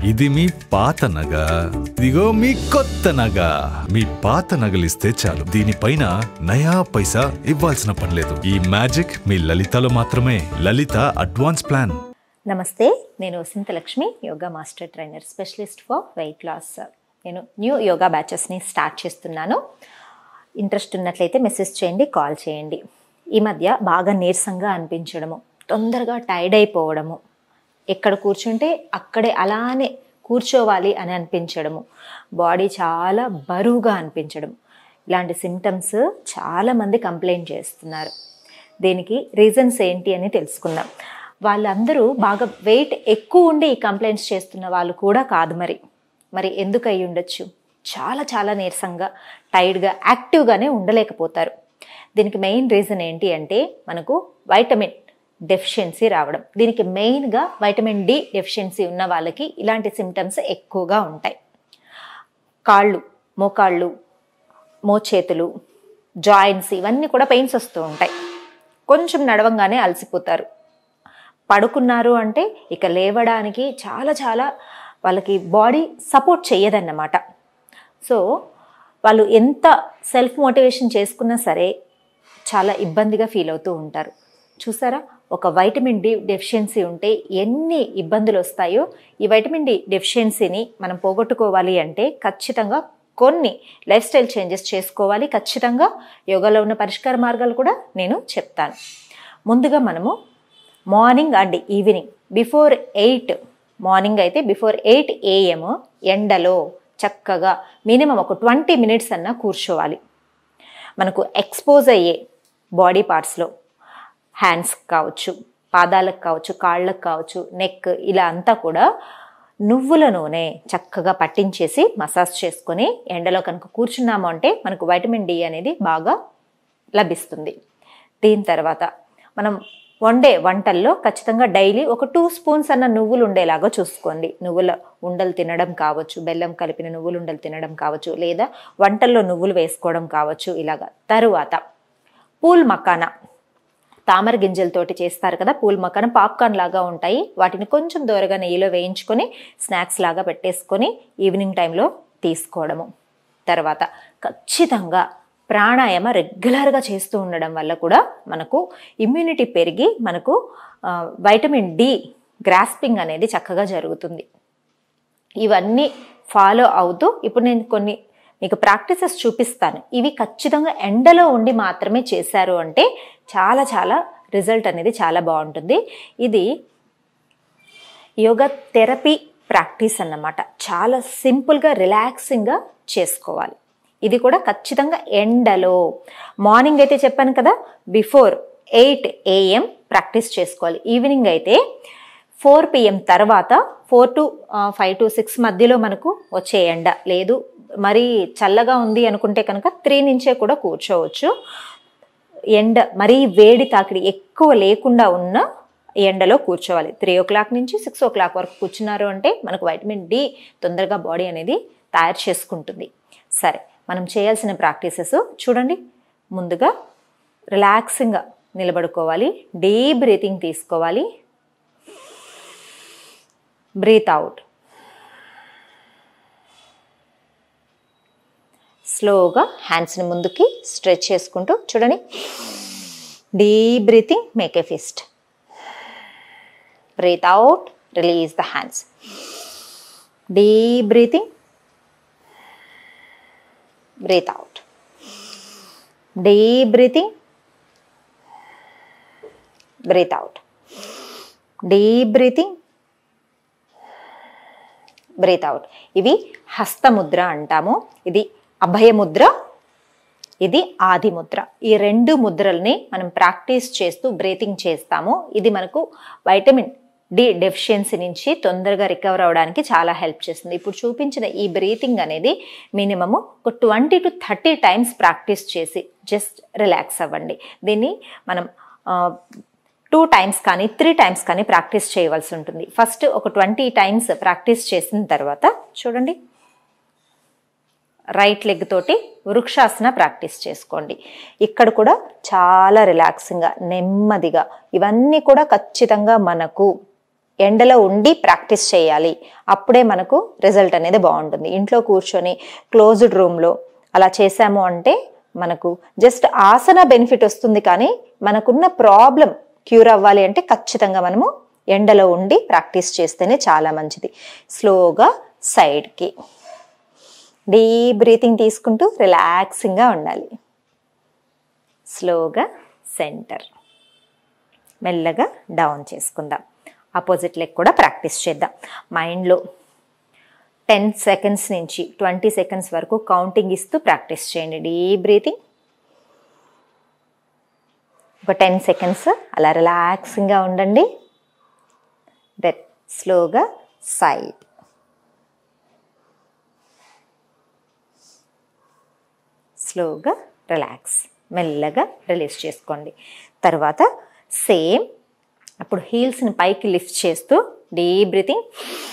ఇది మీ పాత నగ, ఇదిగో మీ కొత్త నగ. మీ పాత నగలిస్తే చాలు, దీనిపైన నయా పైసా ఇవ్వాల్సిన పనిలేదు. ఈ మ్యాజిక్ మీ లలితలో మాత్రమే. Lalitha advance plan. నమస్తే, నేను Vasanthalakshmi, yoga master trainer, specialist for weight loss. నేను న్యూ యోగా బ్యాచెస్ని స్టార్ట్ చేస్తున్నాను. ఇంట్రెస్ట్ ఉన్నట్లయితే మెసేజ్ చేయండి, కాల్ చేయండి. ఈ మధ్య బాగా నీరసంగా అనిపించడము, తొందరగా టైర్డ్ అయిపోవడము, ఎక్కడ కూర్చుంటే అక్కడే అలానే కూర్చోవాలి అని అనిపించడము, బాడీ చాలా బరువుగా అనిపించడం, ఇలాంటి సిమ్టమ్స్ చాలామంది కంప్లైంట్ చేస్తున్నారు. దీనికి రీజన్స్ ఏంటి అని తెలుసుకుందాం. వాళ్ళందరూ బాగా వెయిట్ ఎక్కువ ఉండి ఈ కంప్లైంట్స్ చేస్తున్న వాళ్ళు కూడా కాదు. మరి ఎందుకు అయి ఉండొచ్చు? చాలా నీరసంగా, టైర్డ్గా, యాక్టివ్గానే ఉండలేకపోతారు. దీనికి మెయిన్ రీజన్ ఏంటి అంటే మనకు వైటమిన్ డెఫిషియన్సీ రావడం. దీనికి మెయిన్గా వైటమిన్ డి డెఫిషియన్సీ ఉన్న వాళ్ళకి ఇలాంటి సిమ్టమ్స్ ఎక్కువగా ఉంటాయి. కాళ్ళు, మోకాళ్ళు, మోచేతులు, జాయింట్స్ ఇవన్నీ కూడా పెయిన్స్ వస్తూ ఉంటాయి. కొంచెం నడవంగానే అలసిపోతారు. పడుకున్నారు అంటే ఇక లేవడానికి చాలా వాళ్ళకి బాడీ సపోర్ట్ చేయదన్నమాట. సో వాళ్ళు ఎంత సెల్ఫ్ మోటివేషన్ చేసుకున్నా సరే చాలా ఇబ్బందిగా ఫీల్ అవుతూ ఉంటారు. చూసారా, ఒక వైటమిన్ డి డెఫిషియన్సీ ఉంటే ఎన్ని ఇబ్బందులు వస్తాయో. ఈ వైటమిన్ డి డెఫిషియన్సీని మనం పోగొట్టుకోవాలి అంటే ఖచ్చితంగా కొన్ని లైఫ్ స్టైల్ చేంజెస్ చేసుకోవాలి. ఖచ్చితంగా యోగాలో ఉన్న పరిష్కార మార్గాలు కూడా నేను చెప్తాను. ముందుగా మనము morning and evening before 8, morning అయితే బిఫోర్ 8 AM ఎండలో చక్కగా మినిమం ఒక 20 minutes అన్నా కూర్చోవాలి. మనకు ఎక్స్పోజ్ అయ్యే బాడీ పార్ట్స్లో హ్యాండ్స్ కావచ్చు, పాదాలకు కావచ్చు, కాళ్ళకు కావచ్చు, నెక్, ఇలా అంతా కూడా నువ్వుల నూనె చక్కగా పట్టించేసి మసాజ్ చేసుకొని ఎండలో కనుక కూర్చున్నాము అంటే మనకు వైటమిన్ డి అనేది బాగా లభిస్తుంది. దీని తర్వాత మనం వండే వంటల్లో ఖచ్చితంగా డైలీ ఒక 2 spoons అన్న నువ్వులు ఉండేలాగా చూసుకోండి. నువ్వుల ఉండలు తినడం కావచ్చు, బెల్లం కలిపిన నువ్వులు ఉండలు తినడం కావచ్చు, లేదా వంటల్లో నువ్వులు వేసుకోవడం కావచ్చు, ఇలాగా. తరువాత పూల్ మకానా, తామర గింజలతోటి చేస్తారు కదా పూల్ మకానా, పాప్కార్న్ లాగా ఉంటాయి. వాటిని కొంచెం దూరగా నెయ్యిలో వేయించుకొని స్నాక్స్ లాగా పెట్టేసుకొని ఈవినింగ్ టైంలో తీసుకోవడము. తర్వాత ఖచ్చితంగా ప్రాణాయామ రెగ్యులర్గా చేస్తూ ఉండడం వల్ల కూడా మనకు ఇమ్యూనిటీ పెరిగి మనకు వైటమిన్ డి గ్రాస్పింగ్ అనేది చక్కగా జరుగుతుంది. ఇవన్నీ ఫాలో అవుతూ ఇప్పుడు నేను కొన్ని మీకు ప్రాక్టీసెస్ చూపిస్తాను. ఇవి ఖచ్చితంగా ఎండలో ఉండి మాత్రమే చేశారు అంటే చాలా రిజల్ట్ అనేది చాలా బాగుంటుంది. ఇది యోగా థెరపీ ప్రాక్టీస్ అన్నమాట. చాలా సింపుల్గా, రిలాక్సింగ్గా చేసుకోవాలి. ఇది కూడా ఖచ్చితంగా ఎండలో. మార్నింగ్ అయితే చెప్పాను కదా బిఫోర్ 8 AM ప్రాక్టీస్ చేసుకోవాలి. ఈవినింగ్ అయితే 4 PM తర్వాత 4 to 5 to 6 మధ్యలో మనకు వచ్చే ఎండ లేదు, మరీ చల్లగా ఉంది అనుకుంటే కనుక 3 నుంచే కూడా కూర్చోవచ్చు. ఎండ మరీ వేడి తాకిడి ఎక్కువ లేకుండా ఉన్న ఎండలో కూర్చోవాలి. 3 o'clock నుంచి 6 o'clock వరకు కూర్చున్నారు అంటే మనకు వైటమిన్ డి తొందరగా బాడీ అనేది తయారు చేసుకుంటుంది. సరే, మనం చేయాల్సిన ప్రాక్టీసెస్ చూడండి. ముందుగా రిలాక్సింగ్గా నిలబడుకోవాలి. డీప్ బ్రీతింగ్ తీసుకోవాలి. Breathe out. స్లోగా హ్యాండ్స్ని ముందుకి స్ట్రెచ్ చేసుకుంటూ చూడండి. Deep breathing, make a fist. Breathe out, release the hands. Deep breathing, breathe out. Deep breathing, breathe out. Deep breathing, breathe out. ఇవి హస్తముద్ర అంటాము. ఇది అభయముద్ర, ఇది ఆది ముద్ర. ఈ 2 ముద్రల్ని మనం ప్రాక్టీస్ చేస్తూ బ్రీతింగ్ చేస్తాము. ఇది మనకు వైటమిన్ డి డెఫిషియన్సీ నుంచి తొందరగా రికవర్ అవడానికి చాలా హెల్ప్ చేస్తుంది. ఇప్పుడు చూపించిన ఈ బ్రీతింగ్ అనేది మినిమము ఒక 20 to 30 times ప్రాక్టీస్ చేసి జస్ట్ రిలాక్స్ అవ్వండి. దీన్ని మనం 2 times కానీ 3 times కానీ ప్రాక్టీస్ చేయవలసి ఉంటుంది. ఫస్ట్ ఒక 20 times ప్రాక్టీస్ చేసిన తర్వాత చూడండి, రైట్ లెగ్ తోటి వృక్షాసన ప్రాక్టీస్ చేసుకోండి. ఇక్కడ కూడా చాలా రిలాక్సింగ్గా, నెమ్మదిగా, ఇవన్నీ కూడా ఖచ్చితంగా మనకు ఎండలో ఉండి ప్రాక్టీస్ చేయాలి, అప్పుడే మనకు రిజల్ట్ అనేది బాగుంటుంది. ఇంట్లో కూర్చొని క్లోజ్డ్ రూమ్లో అలా చేసాము అంటే మనకు జస్ట్ ఆసన బెనిఫిట్ వస్తుంది, కానీ మనకున్న ప్రాబ్లం క్యూర్ అవ్వాలి అంటే ఖచ్చితంగా మనము ఎండలో ఉండి ప్రాక్టీస్ చేస్తేనే చాలా మంచిది. స్లోగా సైడ్కి డీప్ బ్రీతింగ్ తీసుకుంటూ రిలాక్సింగ్గా ఉండాలి. స్లోగా సెంటర్, మెల్లగా డౌన్ చేసుకుందాం. ఆపోజిట్ లెగ్ కూడా ప్రాక్టీస్ చేద్దాం. మైండ్లో 10 సెకండ్స్ నుంచి 20 సెకండ్స్ వరకు కౌంటింగ్ ఇస్తూ ప్రాక్టీస్ చేయండి. డీప్ బ్రీతింగ్ ఒక 10 సెకండ్స్ అలా రిలాక్సింగ్గా ఉండండి. దెన్ స్లోగా సైడ్, స్లోగా రిలాక్స్, మెల్లగా రిలీజ్ చేసుకోండి. తర్వాత సేమ్ అప్పుడు హీల్స్ని పైకి లిఫ్ట్ చేస్తూ డీప్ బ్రీతింగ్,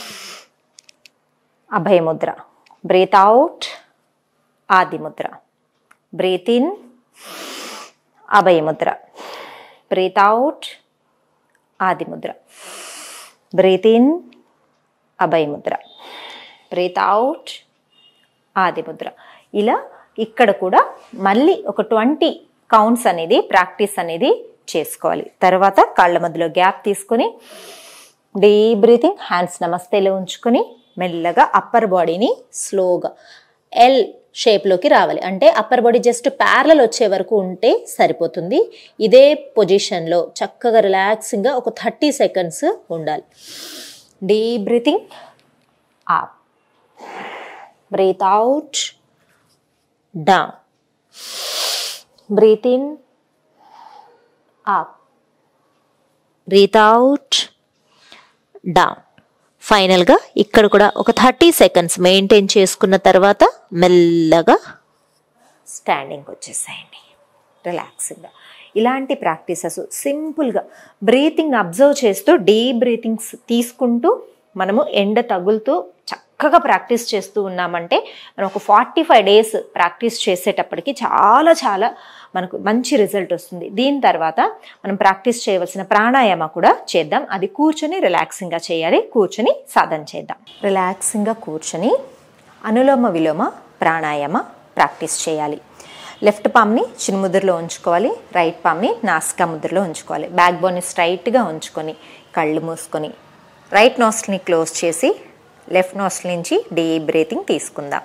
అభయ ముద్ర, బ్రీత్ అవుట్ ఆది Mudra, breath in Abhaya Mudra, breath out ఆది Mudra, breath in Abhaya Mudra, breath out ఆది ముద్ర. ఇలా ఇక్కడ కూడా మళ్ళీ ఒక 20 కౌంట్స్ అనేది ప్రాక్టీస్ అనేది చేసుకోవాలి. తర్వాత కాళ్ళ మధ్యలో గ్యాప్ తీసుకొని డీప్ బ్రీతింగ్, హ్యాండ్స్ నమస్తేలో ఉంచుకొని మెల్లగా అప్పర్ బాడీని స్లోగా ఎల్ షేప్లోకి రావాలి. అంటే అప్పర్ బాడీ జస్ట్ ప్యారలల్ వచ్చే వరకు ఉంటే సరిపోతుంది. ఇదే పొజిషన్లో చక్కగా రిలాక్సింగ్గా ఒక 30 సెకండ్స్ ఉండాలి. Deep breathing up, breathe out down, breathe in up, breathe out down. ఫైనల్గా ఇక్కడ కూడా ఒక 30 సెకండ్స్ మెయింటైన్ చేసుకున్న తర్వాత మెల్లగా స్టాండింగ్కి వచ్చేసేయండి రిలాక్స్గా. ఇలాంటి ప్రాక్టీసెస్ సింపుల్గా బ్రీతింగ్ అబ్జర్వ్ చేస్తూ డీప్ బ్రీతింగ్స్ తీసుకుంటూ మనము ఎండ తగులుతూ చక్కగా ప్రాక్టీస్ చేస్తూ ఉన్నామంటే మనం ఒక 45 డేస్ ప్రాక్టీస్ చేసేటప్పటికి చాలా చాలా మనకు మంచి రిజల్ట్ వస్తుంది. దీని తర్వాత మనం ప్రాక్టీస్ చేయవలసిన ప్రాణాయామ కూడా చేద్దాం. అది కూర్చొని రిలాక్సింగ్గా చేయాలి. కూర్చొని సాధన చేద్దాం. రిలాక్సింగ్గా కూర్చొని అనులోమ విలోమ ప్రాణాయామ ప్రాక్టీస్ చేయాలి. లెఫ్ట్ పామ్ని చిన్ముద్రలో ఉంచుకోవాలి, రైట్ పామ్ని నాసికా ముద్రలో ఉంచుకోవాలి. బ్యాక్ బోన్ని స్ట్రైట్గా ఉంచుకొని కళ్ళు మూసుకొని రైట్ నోస్ట్రిల్ని క్లోజ్ చేసి లెఫ్ట్ నోస్ట్రిల్ నుంచి డీప్ బ్రీతింగ్ తీసుకుందాం.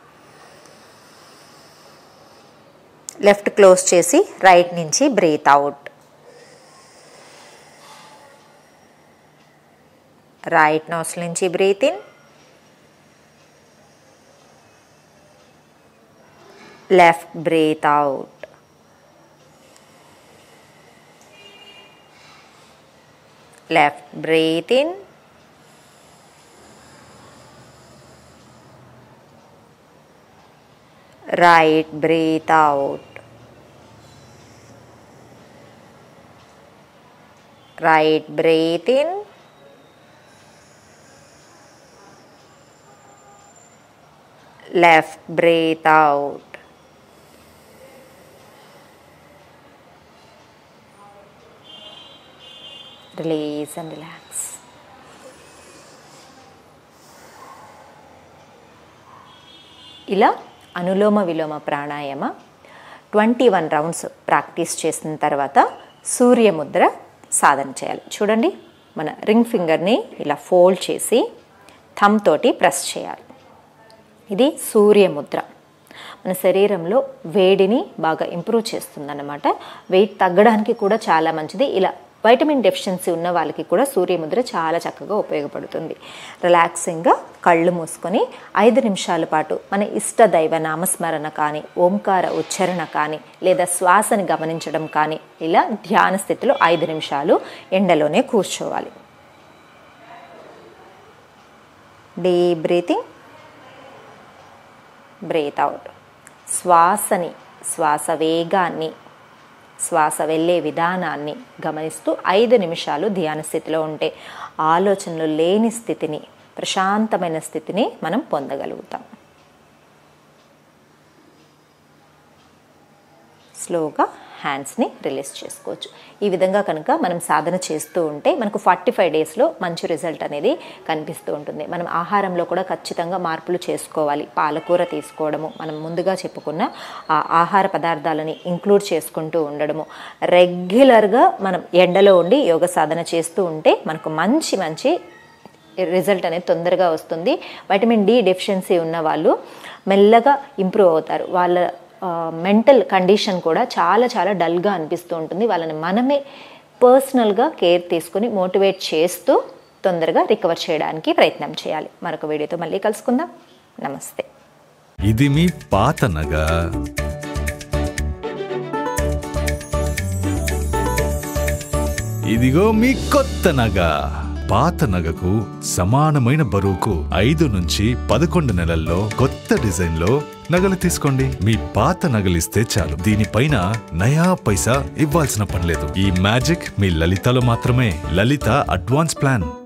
లెఫ్ట్ క్లోజ్ చేసి రైట్ నుంచి బ్రీత్ అవుట్. రైట్ నోస్ట్రిల్ నుంచి breathe in, left breathe out. Left breathe in, right breathe out, right breathe in, left breathe out, release and relax. ఇలా అనులోమ విలోమ pranayama 21 rounds practice చేసిన తర్వాత సూర్యముద్ర సాధన చేయాలి. చూడండి, మన రింగ్ ఫింగర్ని ఇలా ఫోల్డ్ చేసి థంబ్ తోటి ప్రెస్ చేయాలి. ఇది సూర్యముద్ర. మన శరీరంలో వేడిని బాగా ఇంప్రూవ్ చేస్తుందన్నమాట. వెయిట్ తగ్గడానికి కూడా చాలా మంచిది. ఇలా వైటమిన్ డెఫిషియన్సీ ఉన్న వాళ్ళకి కూడా సూర్యముద్ర చాలా చక్కగా ఉపయోగపడుతుంది. రిలాక్సింగ్గా కళ్ళు మూసుకొని 5 నిమిషాల పాటు మన ఇష్ట దైవ నామస్మరణ కానీ, ఓంకార ఉచ్చారణ కానీ, లేదా శ్వాసని గమనించడం కానీ, ఇలా ధ్యాన స్థితిలో 5 నిమిషాలు ఎండలోనే కూర్చోవాలి. Deep breathing, breathe out. శ్వాస వేగాన్ని, శ్వాస వెళ్ళే విధానాన్ని గమనిస్తూ 5 నిమిషాలు ధ్యాన స్థితిలో ఉంటే ఆలోచనలు లేని స్థితిని, ప్రశాంతమైన స్థితిని మనం పొందగలుగుతాం. స్లోగా హ్యాండ్స్ని రిలీజ్ చేసుకోవచ్చు. ఈ విధంగా కనుక మనం సాధన చేస్తూ ఉంటే మనకు 45 డేస్లో మంచి రిజల్ట్ అనేది కనిపిస్తూ ఉంటుంది. మనం ఆహారంలో కూడా ఖచ్చితంగా మార్పులు చేసుకోవాలి. పాలకూర తీసుకోవడము, మనం ముందుగా చెప్పుకున్న ఆ ఆహార పదార్థాలని ఇంక్లూడ్ చేసుకుంటూ ఉండడము, రెగ్యులర్గా మనం ఎండలో ఉండి యోగ సాధన చేస్తూ ఉంటే మనకు మంచి రిజల్ట్ అనేది తొందరగా వస్తుంది. వైటమిన్ డి డెఫిషియన్సీ ఉన్న వాళ్ళు మెల్లగా ఇంప్రూవ్ అవుతారు. వాళ్ళ మెంటల్ కండిషన్ కూడా చాలా డల్గా అనిపిస్తూ ఉంటుంది. వాళ్ళని మనమే పర్సనల్గా కేర్ తీసుకుని మోటివేట్ చేస్తూ తొందరగా రికవర్ చేయడానికి ప్రయత్నం చేయాలి. మరొక వీడియోతో మళ్ళీ కలుసుకుందాం. నమస్తే. ఇది మీ పాత నగ, ఇదిగో మీ కొత్త నగ. పాత నగకు సమానమైన బరువుకు 5 నుంచి 11 నెలల్లో కొత్త డిజైన్ లో నగలు తీసుకోండి. మీ పాత నగలిస్తే చాలు, దీనిపైన నయా పైసా ఇవ్వాల్సిన పనిలేదు. ఈ మ్యాజిక్ మీ లలితలో మాత్రమే. Lalitha advance plan.